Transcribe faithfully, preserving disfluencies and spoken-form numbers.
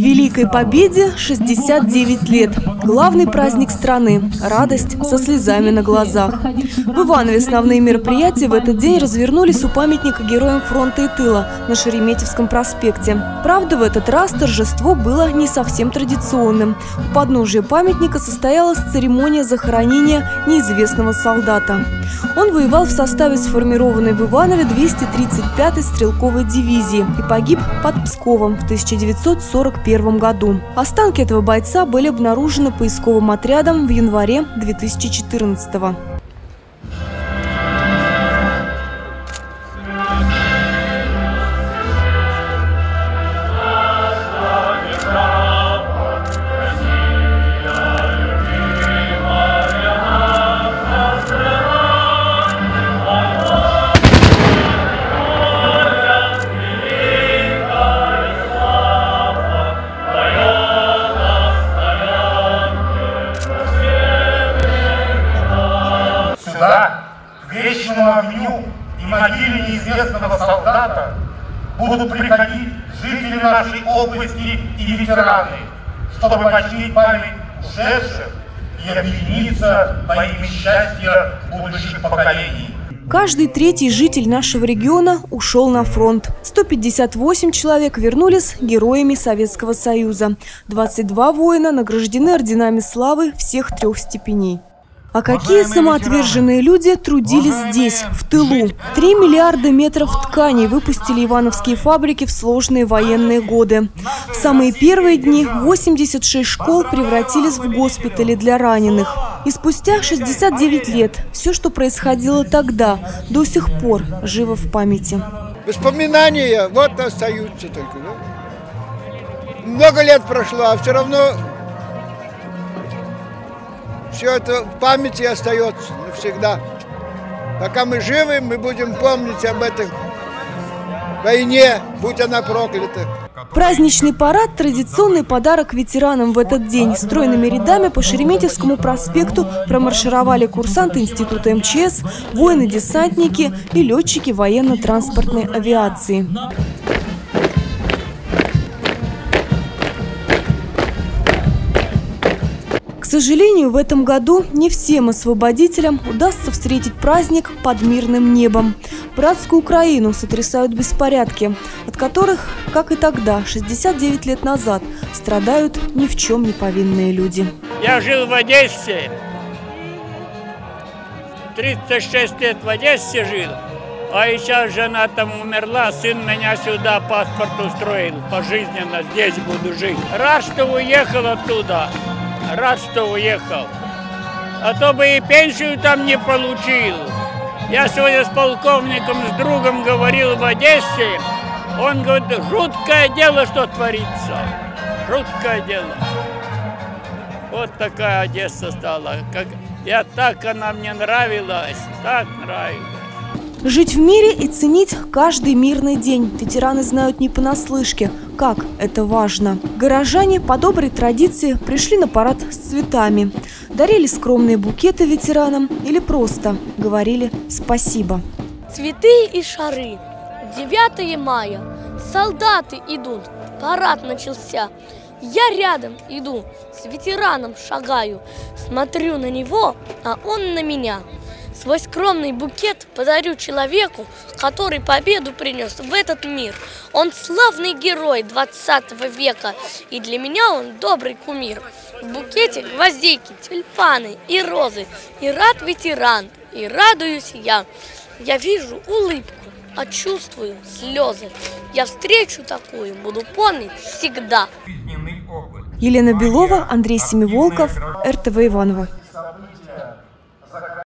Великой Победе шестьдесят девять лет. Главный праздник страны – радость со слезами на глазах. В Иванове основные мероприятия в этот день развернулись у памятника героям фронта и тыла на Шереметьевском проспекте. Правда, в этот раз торжество было не совсем традиционным. У подножия памятника состоялась церемония захоронения неизвестного солдата. Он воевал в составе сформированной в Иванове двести тридцать пятой стрелковой дивизии и погиб под Псковом в тысяча девятьсот сорок первом году. Останки этого бойца были обнаружены поисковым отрядом в январе две тысячи четырнадцатого. К вечному огню и могиле неизвестного солдата будут приходить жители нашей области и ветераны, чтобы почтить память ушедших и объединиться во имя счастья будущих поколений. Каждый третий житель нашего региона ушел на фронт. сто пятьдесят восемь человек вернулись героями Советского Союза. двадцать два воина награждены орденами славы всех трех степеней. А какие самоотверженные люди трудились здесь, в тылу. Три миллиарда метров тканей выпустили ивановские фабрики в сложные военные годы. В самые первые дни восемьдесят шесть школ превратились в госпитали для раненых. И спустя шестьдесят девять лет все, что происходило тогда, до сих пор живо в памяти. Воспоминания вот остаются только. Да? Много лет прошло, а все равно... Все это в памяти остается навсегда. Пока мы живы, мы будем помнить об этой войне, будь она проклята. Праздничный парад – традиционный подарок ветеранам в этот день. Стройными рядами по Шереметьевскому проспекту промаршировали курсанты Института эм че эс, воины-десантники и летчики военно-транспортной авиации. К сожалению, в этом году не всем освободителям удастся встретить праздник под мирным небом. Братскую Украину сотрясают беспорядки, от которых, как и тогда, шестьдесят девять лет назад, страдают ни в чем не повинные люди. Я жил в Одессе, тридцать шесть лет в Одессе жил, а сейчас жена там умерла, сын меня сюда паспорт устроил, пожизненно здесь буду жить. Рад, что уехал оттуда. Рад, что уехал. А то бы и пенсию там не получил. Я сегодня с полковником, с другом говорил в Одессе. Он говорит, жуткое дело, что творится. Жуткое дело. Вот такая Одесса стала. Как... Я так она мне нравилась, так нравилась. Жить в мире и ценить каждый мирный день ветераны знают не понаслышке, как это важно. Горожане по доброй традиции пришли на парад с цветами, дарили скромные букеты ветеранам или просто говорили спасибо. Цветы и шары. девятое мая. Солдаты идут. Парад начался. Я рядом иду, с ветераном шагаю. Смотрю на него, а он на меня. Свой скромный букет подарю человеку, который победу принес в этот мир. Он славный герой двадцатого века, и для меня он добрый кумир. В букете гвоздики, тюльпаны и розы, и рад ветеран, и радуюсь я. Я вижу улыбку, а чувствую слезы. Я встречу такую буду помнить всегда. Елена Белова, Андрей Семиволков, эр тэ вэ Иваново.